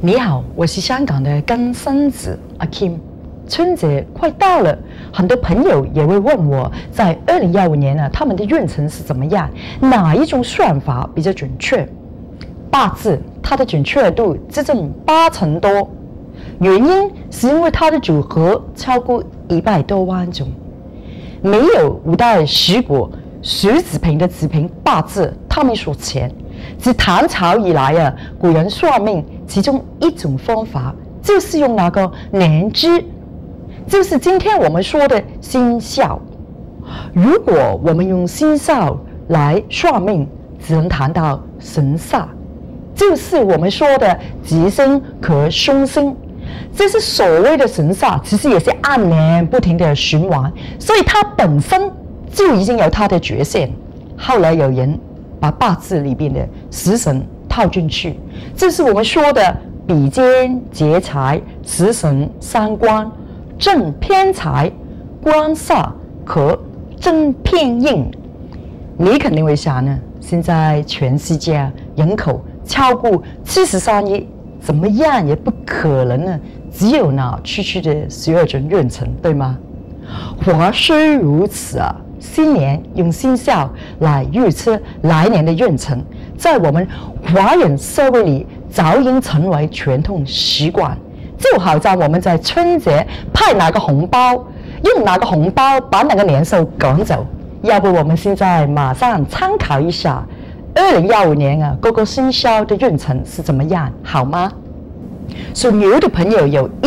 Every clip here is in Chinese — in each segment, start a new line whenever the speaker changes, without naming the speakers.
你好，我是香港的更生子阿 Kim。春节快到了，很多朋友也会问我，在2015年呢，他们的运程是怎么样？哪一种算法比较准确？八字它的准确度接近80%多，原因是因为它的组合超过100多万种，没有5代十国徐子平的子平八字他们所前。自唐朝以来啊，古人算命其中一种方法就是用那个年支，就是今天我们说的生肖。如果我们用生肖来算命，只能谈到神煞，就是我们说的吉星和凶星。这是所谓的神煞，其实也是按年不停的循环，所以它本身就已经有它的局限。后来有人把八字里边的食神套进去，这是我们说的比肩劫财、食神伤官、正偏财、官煞和正偏印。你肯定会想呢，现在全世界人口超过73亿，怎么样也不可能呢，只有那区区的12种运程，对吗？话虽如此啊，新年用生肖来预测来年的运程，在我们华人社会里早已经成为传统习惯，就好像我们在春节派哪个红包，用哪个红包把哪个年兽赶走。要不我们现在马上参考一下2015年啊各个生肖的运程是怎么样，好吗？属牛的朋友有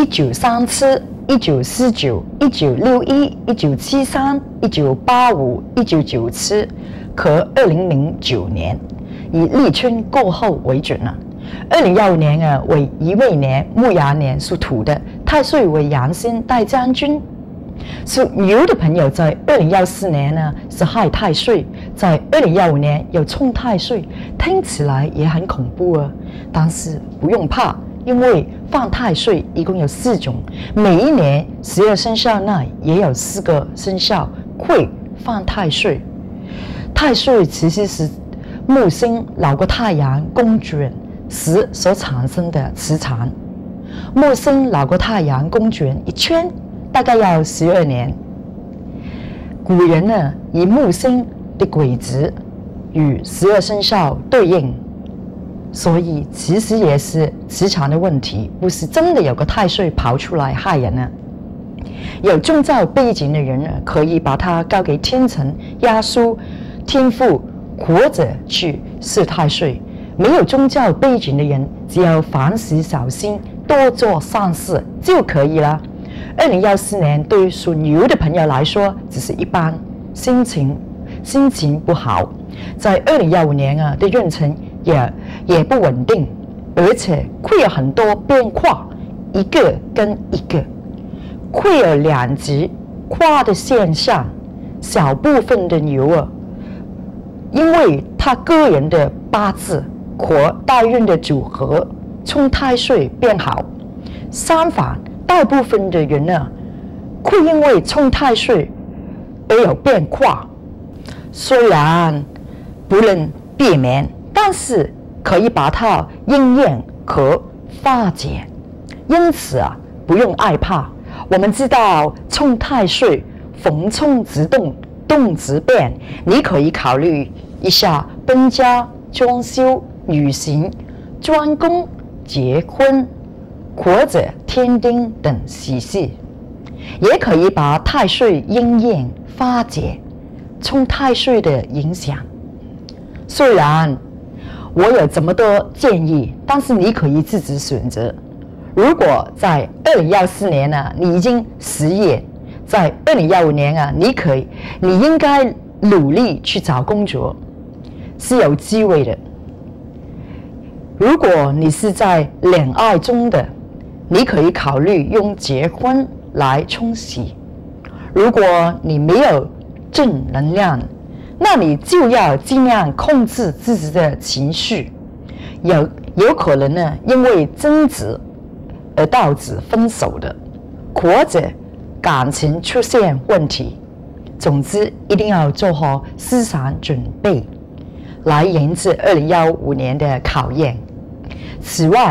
1937、1949、1961、1973、1985、1997和2009年，以立春过后为准啊。2015年啊为乙未年、牧羊年，属土的，太岁为阳星带将军。属牛的朋友在2014年呢是害太岁，在2015年有冲太岁，听起来也很恐怖啊，但是不用怕，因为犯太岁一共有4种，每一年12生肖内也有4个生肖会犯太岁。太岁其实是木星绕过太阳公转时所产生的磁场，木星绕过太阳公转一圈大概要12年。古人呢以木星的轨迹与12生肖对应，所以其实也是磁场的问题，不是真的有个太岁跑出来害人呢。有宗教背景的人呢，可以把它交给天神、耶稣、天父或者去试太岁。没有宗教背景的人，只要凡事小心，多做善事就可以了。2014年对于属牛的朋友来说只是一般，心情不好，在2015年啊的运程也不稳定，而且会有很多变化，一个跟一个会有两极化的现象。小部分的牛啊，因为他个人的八字和代运的组合冲太岁变好，相反大部分的人呢会因为冲太岁而有变化。虽然不能避免，但是可以把它应验和化解，因此啊不用害怕。我们知道冲太岁逢冲即动，动即变，你可以考虑一下搬家、装修、旅行、转工、结婚或者添丁等喜事，也可以把太岁应验化解冲太岁的影响。虽然我有这么多建议，但是你可以自己选择。如果在2014年呢，你已经失业，在2015年啊，你应该努力去找工作，是有机会的。如果你是在恋爱中的，你可以考虑用结婚来冲喜。如果你没有正能量，那你就要尽量控制自己的情绪，有可能呢因为争执而导致分手的，或者感情出现问题。总之一定要做好思想准备，来迎接2015年的考验。此外，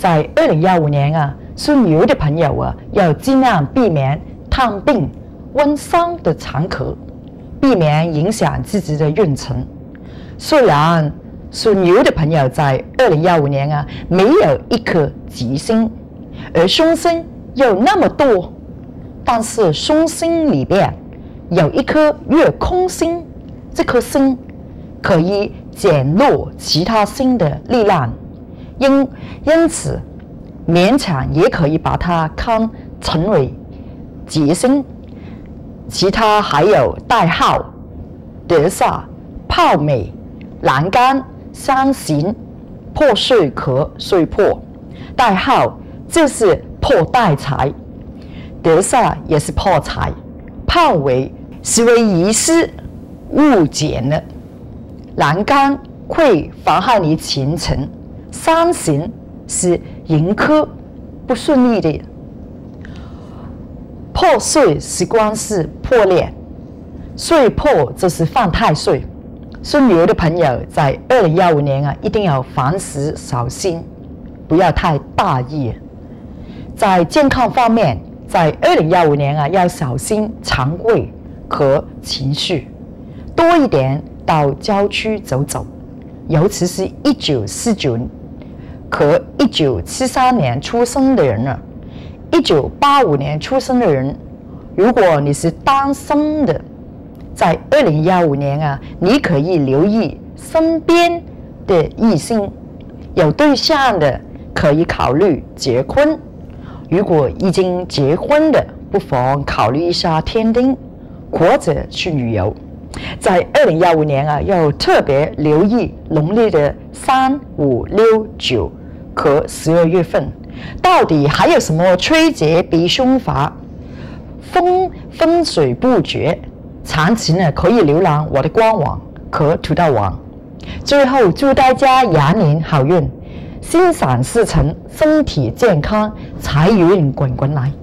在2015年啊，属牛的朋友啊，要尽量避免探病、温伤的常客，避免影响自己的运程。虽然属牛的朋友在2015年啊，没有一颗吉星，而凶星又那么多，但是凶星里边有一颗月空星，这颗星可以减弱其他星的力量，因此勉强也可以把它看成为吉星。其他还有代号德煞、泡美、栏杆、三行、破碎壳、碎破。代号就是破带财，德煞也是破财，泡为是为遗失误解了，栏杆会妨害你前程，三行是迎科不顺利的，破碎是关系破裂，碎破就是犯太岁。属牛的朋友在2015年啊，一定要凡事小心，不要太大意。在健康方面，在2015年啊，要小心肠胃和情绪，多一点到郊区走走，尤其是1949和1973年出生的人，1985年出生的人，如果你是单身的，在2015年啊，你可以留意身边的异性，有对象的可以考虑结婚，如果已经结婚的，不妨考虑一下添丁或者去旅游。在2015年啊，要特别留意农历的3、5、6、9和12月份，到底还有什么催节避凶法、风水布局？详情呢可以浏览我的官网和土道网。最后祝大家羊年好运，心想事成，身体健康，财运滚滚来。